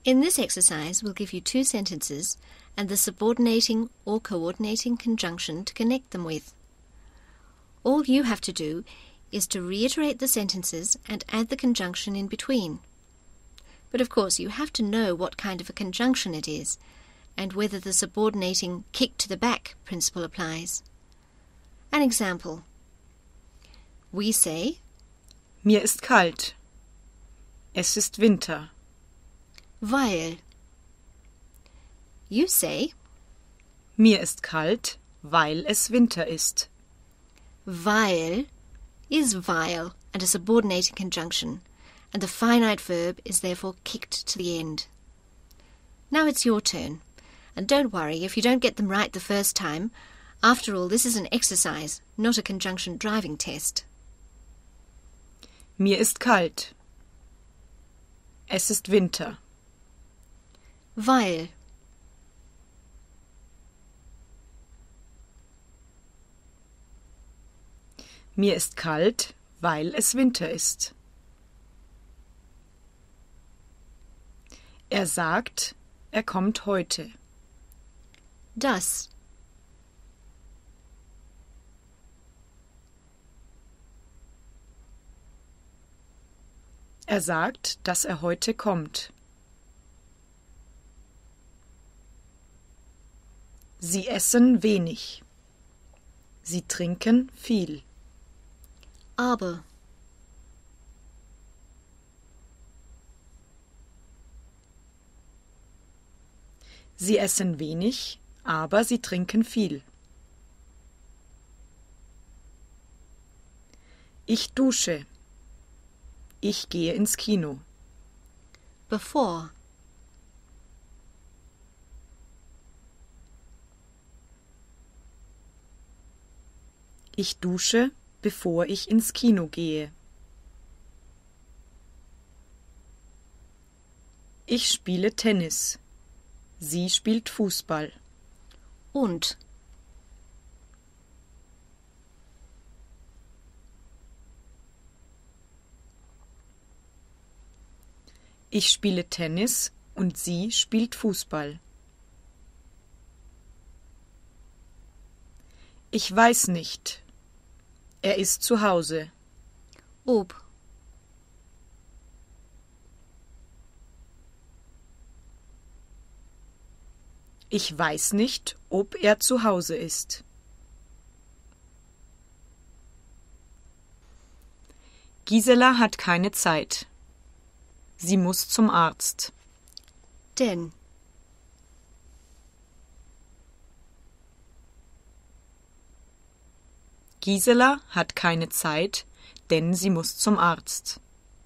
In this exercise, we'll give you two sentences and the subordinating or coordinating conjunction to connect them with. All you have to do is to reiterate the sentences and add the conjunction in between. But of course, you have to know what kind of a conjunction it is and whether the subordinating kick to the back principle applies. An example. We say, Mir ist kalt. Es ist Winter. weil. You say, Mir ist kalt, weil es Winter ist. weil is weil and a subordinating conjunction, and the finite verb is therefore kicked to the end. Now it's your turn, and don't worry if you don't get them right the first time. After all, this is an exercise, not a conjunction driving test. Mir ist kalt. Es ist Winter. Weil. Mir ist kalt, weil es Winter ist. Er sagt, er kommt heute. Das. Er sagt, dass er heute kommt. Sie essen wenig. Sie trinken viel. Aber. Sie essen wenig, aber sie trinken viel. Ich dusche. Ich gehe ins Kino. Bevor. Ich dusche, bevor ich ins Kino gehe. Ich spiele Tennis. Sie spielt Fußball. Und. Ich spiele Tennis und sie spielt Fußball. Ich weiß nicht. Er ist zu Hause. Ob. Ich weiß nicht, ob er zu Hause ist. Gisela hat keine Zeit. Sie muss zum Arzt. Denn. Gisela hat keine Zeit, denn sie muss zum Arzt.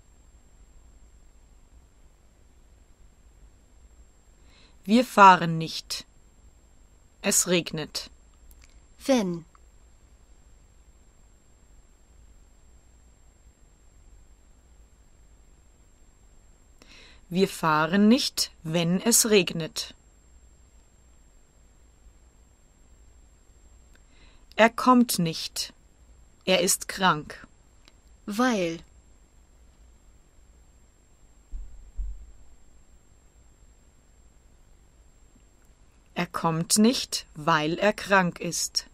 Wir fahren nicht. Es regnet. Wenn. Wir fahren nicht, wenn es regnet. Er kommt nicht. Er ist krank. Weil. Er kommt nicht, weil er krank ist.